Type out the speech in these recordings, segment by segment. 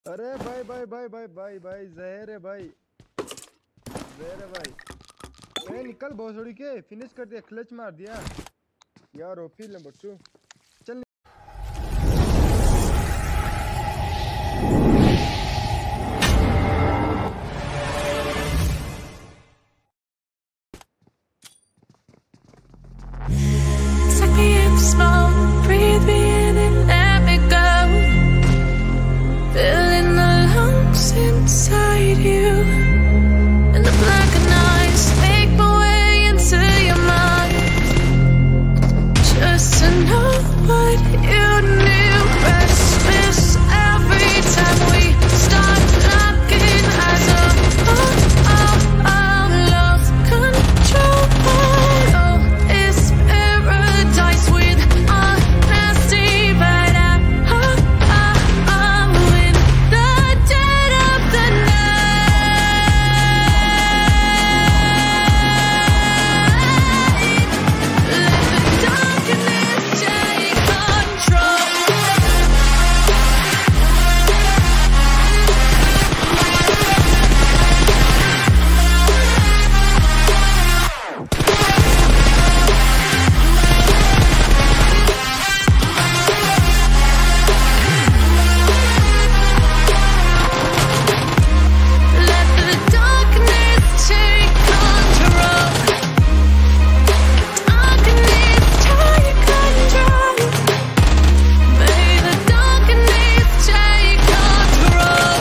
अरे भाई भाई भाई भाई भाई भाई जहर है भाई, जहर है भाई। ए निकल भोसड़ी के, फिनिश कर दिया, क्लच मार दिया यार। ओपी ले बच्चू चल। Breathe me in and let me go. Filling the lungs inside you, and the blackened eyes make my way into your mind. Just to know what you knew. Restless every time we start looking as a lost control. Oh, it's paradise with honesty, but I'm in the dead of the night. Let the darkness take control. Let the darkness take control. Darkness take control. May the darkness take control.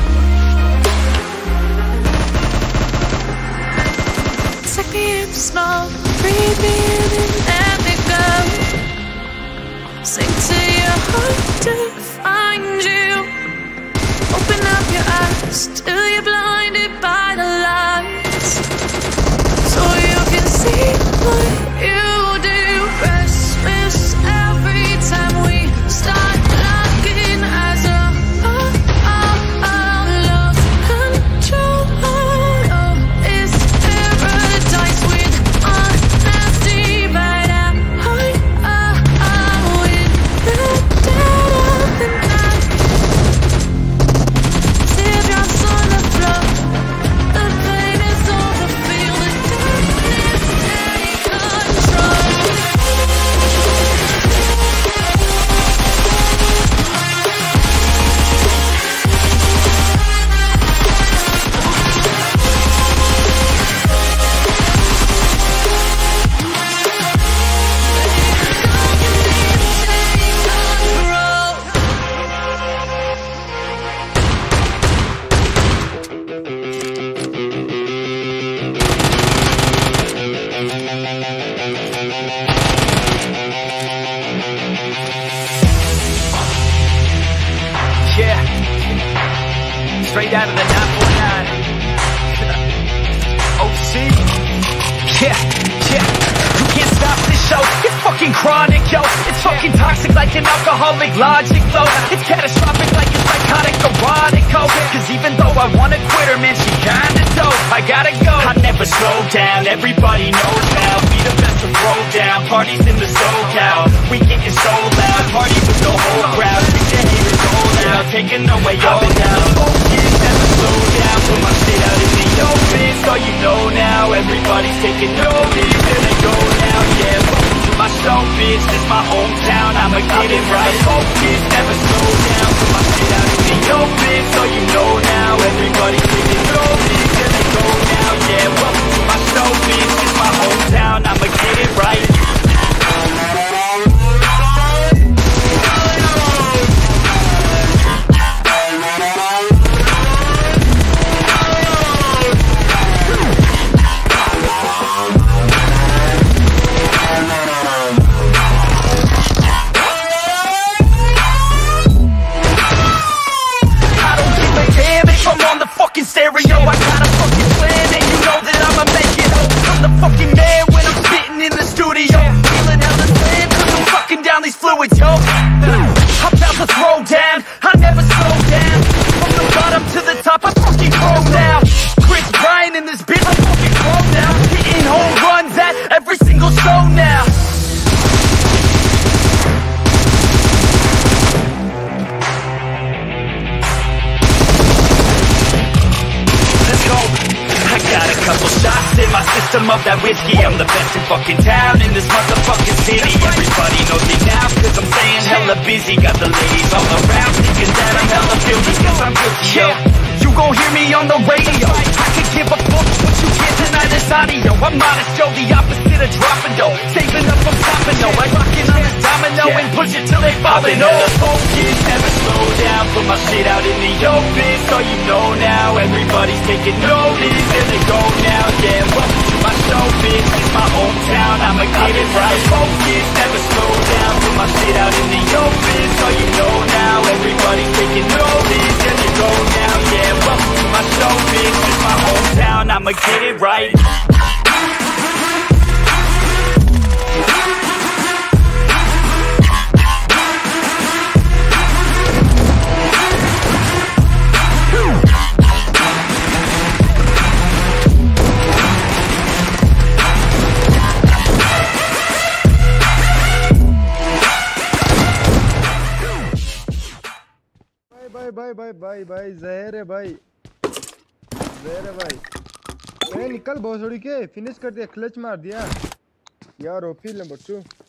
Take me in small, breathe me in and let me go. Sing to your heart to find you. Open up your eyes till you're blinded by the lights, so you can see what you do. Restless every time we start looking as a lost control. Oh, it's paradise with honesty, but I'm in the dead of the night. Teardrops on the floor, the pain is over. Feel the darkness take control. Yeah, straight out of the 949. OC. Yeah, yeah. You can't stop this show. It's fucking chronic, yo. It's fucking toxic like an alcoholic logic flow. It's catastrophic like a psychotic erotic code. Cause even though I wanna quit her, man, she kinda dope. I gotta go. I never slow down. Everybody knows now. We the best to throw down. Parties in the SoCal. We getting so loud. Party with the whole crowd. Think the haters all out. Taking away all down. Focus, never slow down. Put my shit out in the open. So you know now. Everybody's taking notice. There they go now. Yeah, welcome to my show, bitch. This my hometown. I'ma get it right. Focus, never slow down. Put my shit out in the open. So you know now. Everybody's taking notice. There they go now. Yeah, welcome to my show, bitch. This my hometown. I'ma get it right. in my system of that whiskey. I'm the best in fucking town, in this motherfucking city. Everybody knows me now, cause I'm staying hella busy. Got the ladies all around thinking that I'm hella filthy, cause I'm guilty, yo. You gon' hear me on the radio. I could give a fuck what you get tonight is audio. I'm modest, yo, the opposite of dropping dough. Saving up from popping, no, like rocking on this domino and push it till they bobbing. No, focus, never slow down. Put my shit out in the open, so you know now. Everybody's taking notice, there they go now. Yeah, welcome to my show, bitch. It's my hometown, I'ma get it right. Focus, never slow down. Put my shit out in the open, so you know now. Everybody's taking notice, there they go now. Yeah, welcome to my show, bitch. It's my hometown, I'ma get it right. भाई जहर है भाई निकल भोसड़ी के finish कर दिया clutch मार दिया यार ओपी नंबर 2